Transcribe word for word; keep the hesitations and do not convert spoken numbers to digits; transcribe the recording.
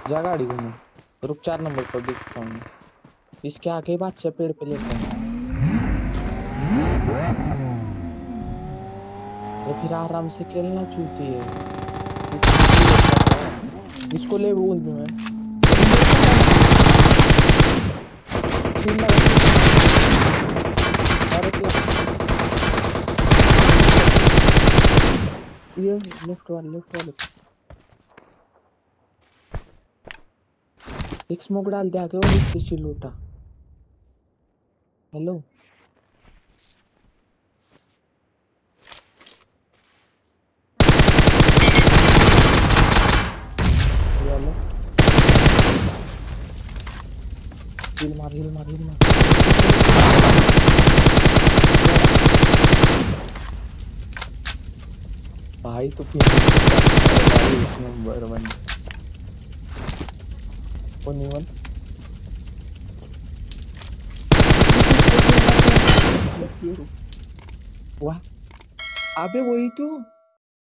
जा गाड़ी घूमे। रुक, चार नंबर पर देखता हूँ। इसके आगे बात से पेड़ पे लेता हूँ। अरे फिर आराम से खेलना चूती है। इतना भी होता है। इसको ले बूंद में। अरे मेरे को शील्ड लगा, शील्ड लगा। और एक लगा। ये लेफ्ट वाले, लेफ्ट वाले। एक स्मोक डाल दे आगे और इससे शील्ड उठा। हेलो। ये वाला। हिल मार, हिल मार, हिल मार। भाई तो फिर भाई एक नंबर वन। ओ वन। वाह। अबे वही तो।